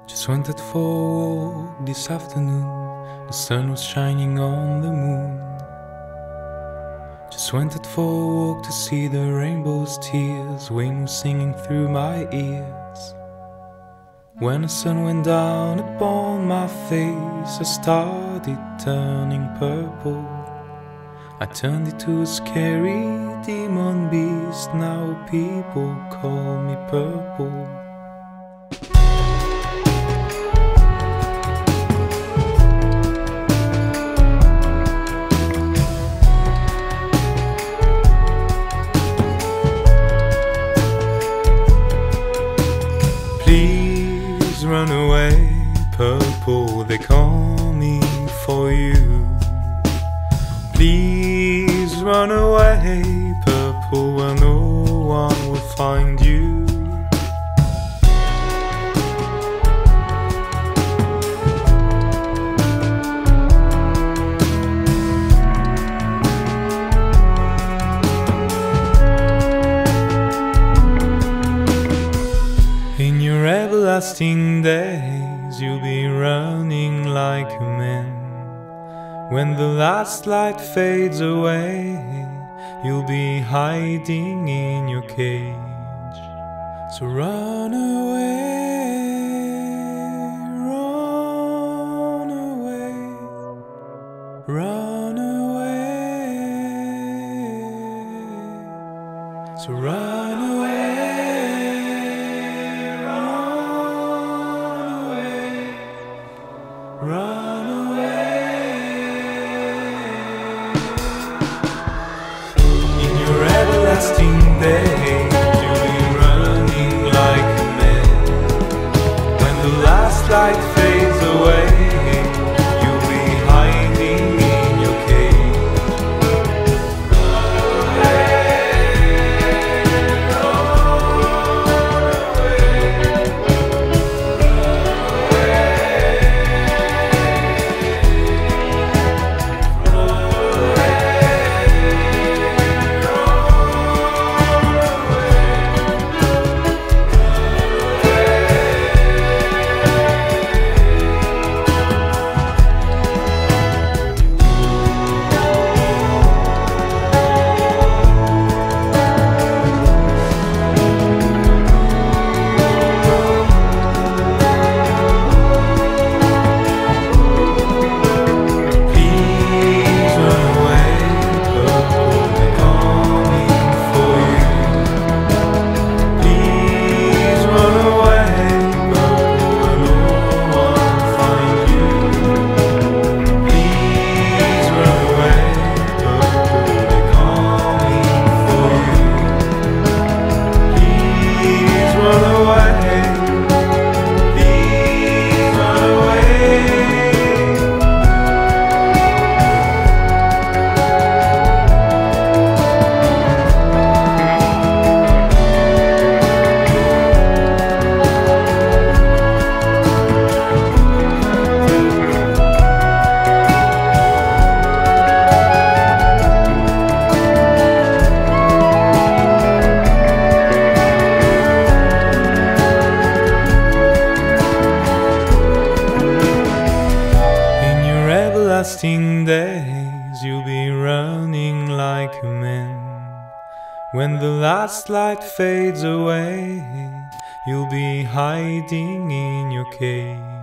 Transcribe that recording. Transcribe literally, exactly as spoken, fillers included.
Just went out for a walk this afternoon. The sun was shining on the moon. Just went out for a walk to see the rainbow's tears. Wind was singing through my ears. When the sun went down upon my face, I started turning purple. I turned into a scary demon beast. Now people call me Purple. Please run away, Purple, they're coming for you. Please run away, Purple, where no one will find you. In your everlasting days, you'll be running like a man. When the last light fades away, you'll be hiding in your cage. So run away, run away, run away. So run away. Run away. In your everlasting days, you'll be running like a man. When the last light fades away, you'll be hiding in your cage. Run away, run away, everlasting days, you'll be running like a man. When the last light fades away, you'll be hiding in your cage.